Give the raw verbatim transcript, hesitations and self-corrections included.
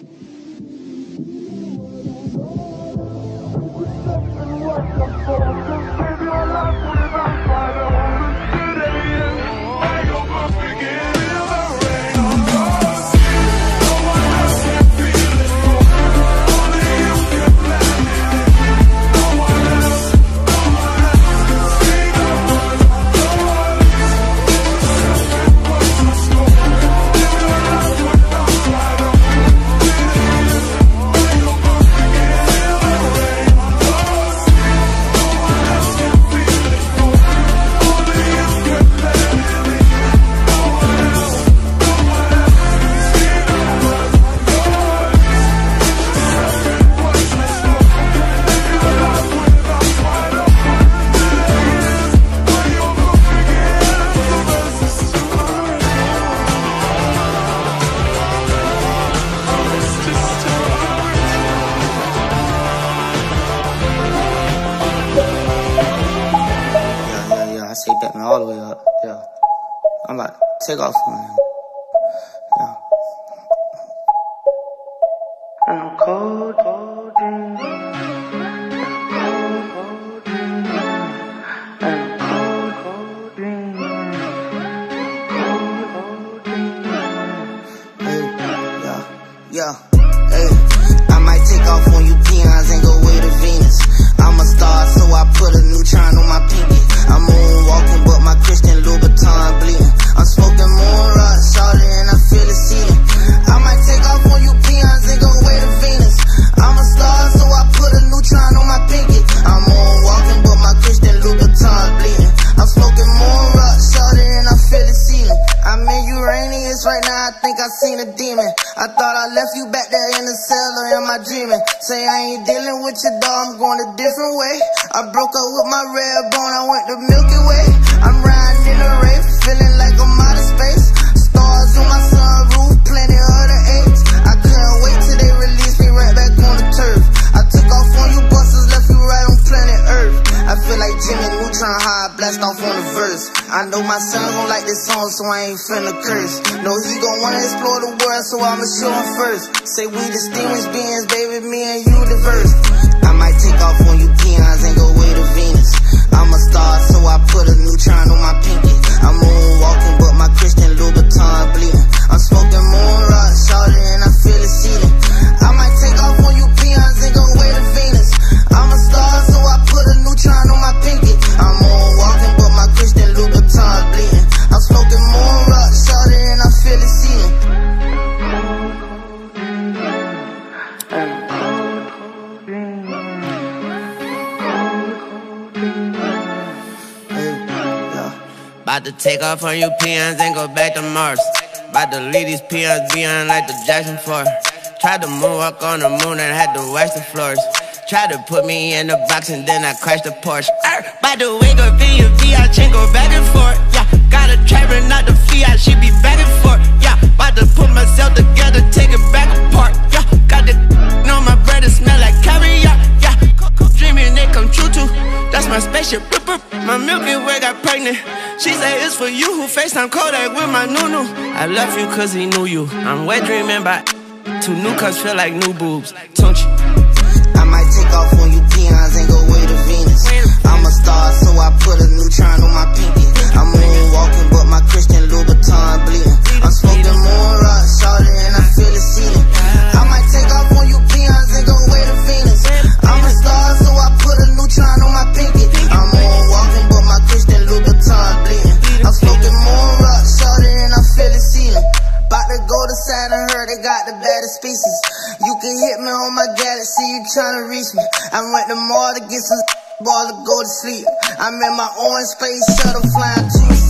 I say Batman all the way up, yeah. I'm about to take off on him, yeah. I'm cold, cold, dreaming. I'm cold, cold, dreaming. I'm cold, cold, dreaming. Cold, cold, dreaming. Hey, yeah, yeah, hey. I might take off on you peons and go way to Venus. I'm a star, so I put a neutron on my pinky. I'm moonwalking, but my Christian Louboutin bleeding. I'm smoking moon rock, shawty, and I feel it seeding. I might take off on you peons and go way to Venus. I'm a star, so I put a neutron on my pinky. I'm moonwalking, but my Christian Louboutin bleeding. I'm smoking moon rock, shawty, and I feel it seeding. I'm in Uranus right now, I think I seen a demon. I thought I left you back there in the cellar, am I dreaming? Say I ain't dealing with your dog, I'm going a different way. I broke up with my red bone, I went to Milky Way. I'm riding in a Wraith, feeling like I'm out of space. Stars on my sunroof, plenty of the eights. I couldn't wait till they release me right back on the turf. I took off on you busters, left you right on planet Earth. I feel like Jimmy Neutron, how I blast off on the verse. I know my son gon' like this song, so I ain't finna curse. No, he gon' wanna explore the world, so I'ma show him first. Say we distinguished beings, baby, me and you diverse. I might take off on you peons and go way to Venus. I'm a star, so I put a neutron on my pinky. I'm moonwalking, but my Christian Louboutin bleeding. I'm smoking moon rock, shawty, and I feel it seeding. I might take off on you peons and go way to Venus. I'm a star, so I put a neutron on my pinky. I'm moonwalking, but my Christian Louboutin bleeding. I'm smoking moon rock, shawty, and I feel it seeding. I'm cold, cold, dreaming. About to take off on you peons and go back to Mars. About to leave these peons behind like the Jackson four. Tried to moonwalk on the moon and had to wax the floors. Tried to put me in the box and then I crashed the Porsche. By the way, go V and V, I chain go back and forth. Yeah, got a trapper, not the Fiat, she be back and forth. Yeah, about to put myself together, take it back apart. Yeah, got the on my bread, it smell like caviar. Yeah, dreaming they come true too. That's my spaceship. My Milky Way got pregnant. She said it's for you who FaceTime Kodak with my Nunu. I left you cause he knew you. I'm wet dreaming by two new cups feel like new boobs. Don't you? I might take off on you peons and go way to Venus. I'm a star, so I put a neutron on my pinky. I'm moonwalking, but my Christian Louboutin bleeding. I'm smoking moon rock, shawty, and I feel it seeding. I might take off on you peons and go way to Venus. I'm a star, so I put a neutron on my pinky. I'm moonwalking, but my Christian Louboutin bleeding. I'm smoking moon rock, shawty, and I feel it seeding. About to go to Saturn, heard they got the baddest species. You can hit me on my galaxy, you tryna reach me. I went to Mars to get some ball to go to sleep. I'm in my orange space shuttle flying to